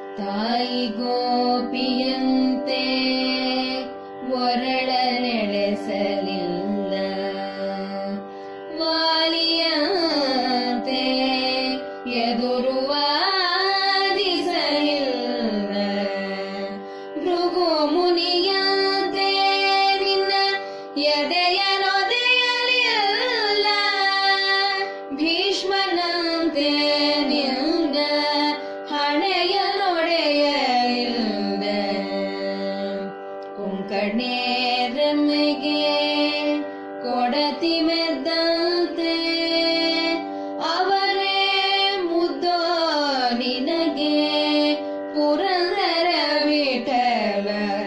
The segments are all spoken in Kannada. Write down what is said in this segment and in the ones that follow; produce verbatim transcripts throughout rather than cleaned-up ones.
ತಾಯಿ ಗೋಪಿಯಂತೆ ಒರಳನೆಳೆಸಲಿಲ್ಲ, ವಾಲಿಯಂತೆ ಎದುರು ವಾದಿಸಲಿಲ್ಲ, ಭೃಗು ಮುನಿಯಂತೆ ನಿನ್ನ ಎದೆಯನೊದೆಯಲಿಲ್ಲ, ಭೀಷ್ಮನಂತೆ ನಿನ್ನ ಹಣೆಯನೊಡೆಯಲಿಲ್ಲ, ಕುಂಕಣೆ ರಮೆಗೆ ಕೊಡತಿ ಮೆದ್ದಂತೆ ಅವರೇ ಮುದ್ದೋ ನಿನಗೆ ಪುರಂದರ ವಿಠಲ.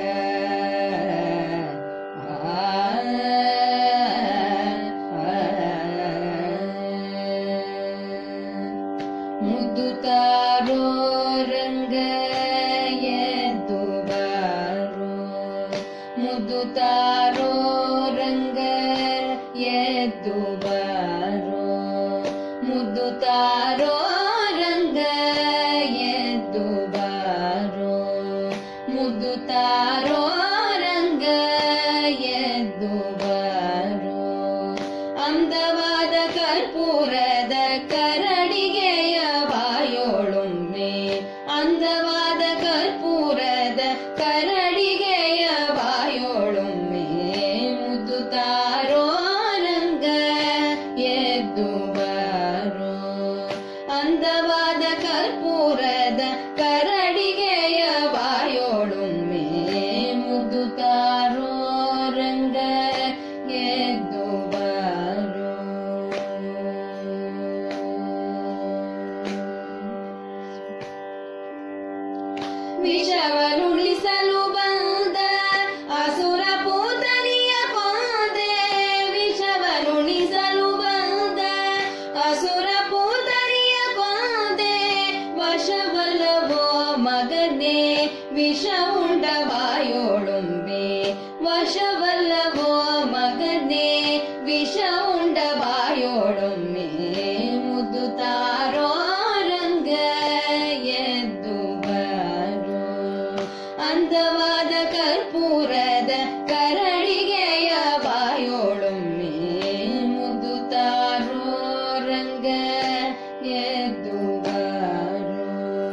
ಮುದ್ದು ತಾರೋ ರಂಗ ಎದ್ದು ಬಾರೋ, ಮುದ್ದು ತಾರೋ ರಂಗ ಎದ್ದು ಬಾರೋ, ಮುದ್ದು ತಾರೋ ರಂಗ ಎದ್ದು ಬಾರೋ, ಮುದ್ದು ತಾರೋ ರಂಗ ಎದ್ದು ಬಾರೋ. ಅಂದವಾದ ಕರ್ಪೂರದ ಕರಡಿಗೆಯ ಬಾಯೋಳೊಮ್ಮೆ, ಅಂದವಾದ ಕರ್ಪೂರದ ಕರಡಿಗೆಯ ಬಾಯೋಳೊಮ್ಮೆ, ಮುದ್ದು ತಾರೋ ರಂಗ ಎದ್ದು ಬಾರೋ. ಅಂದವಾದ ಕರ್ಪೂರದ ಕರಡಿಗೆಯ ಬಾಯೋಳೊಮ್ಮೆ, ಮುದ್ದು ತಾರೋ ರಂಗ ಎದ್ದು ಬಾರೋ. ವಿಷವನುಳಿಸಲು ಬಂದ ಅಸುರ ಪೂತನಿಯ ಕೊಂದೆ, ವಿಷವನುಳಿಸಲು ಬಂದ ಅಸುರ ಪೂತನಿಯ ಕೊಂದೆ, ವಶವಲ್ಲವೋ ಮಗನೇ ವಿಷ ಉಂಡ ಬಾಯೋಳೊಮ್ಮೆ, ವಶವಲ್ಲವೋ ಮಗನೇ ವಿಷ ಉಂಡ ಬಾಯೋಳೊಮ್ಮೆ, ಮುದ್ದು ತಾರೋ ರಂಗ ಎದ್ದು ಬಾರೋ. ಅಂದವಾದ ಕರ್ಪೂರದ ಕರಡಿಗೆಯ ಬಾಯೋಳೊಮ್ಮೆ, ಮುದ್ದು ತಾರೋ ರಂಗ ಎದ್ದು ಬಾರೋ.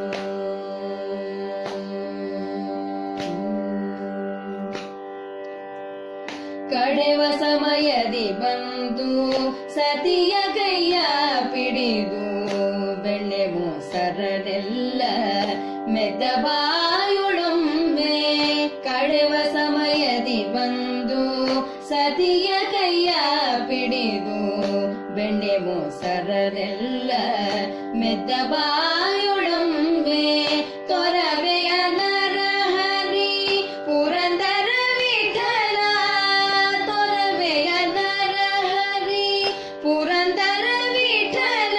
ಕಡೆವ ಸಮಯದಿ ಬಂದು ಸತಿಯ ಕೈಯ ಪಿಡಿದು, ಬೆಣ್ಣೆ ಮೊಸರನೆಲ್ಲ ಮೆದ್ದ ಬಾಯೋಳೊಮ್ಮೆ, ಕಡೆವ ಸಮಯದಿ ಬಂದು ಸತಿಯ ಕೈಯ ಪಿಡಿದು, ಬೆಣ್ಣೆ ಮೊಸರನೆಲ್ಲ ಮೆದ್ದ ಬಾಯೋಳೊಮ್ಮೆ, ತೊರವೆಯ ನರಹರಿ ಪುರಂದರ ವಿಠಲ, ತೊರವೆಯ ನರಹರಿ ಪುರಂದರ ವಿಠಲ,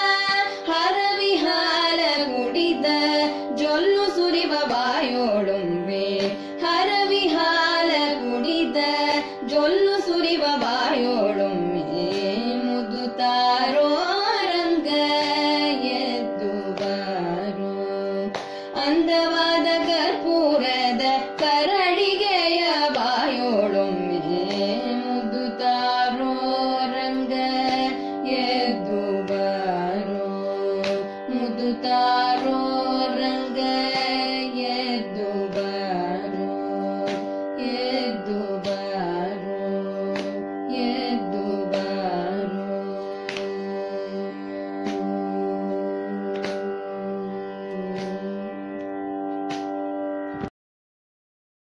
ಹರವಿಹಾಲ ಕುಡಿದ ಜೊಲ್ಲು ಸುರಿವ ಬಾಯೋಳೊಮ್ಮೆ, ಹರವಿಹಾಲ ಕುಡಿದ ಜೊಲ್ಲು ಸುರಿವ ಬಾಯೋಳೊಮ್ಮೆ, ಮುದ್ದು ತಾರೋ ರಂಗ ಎದ್ದು ಬಾರೋ. ಅಂದವಾ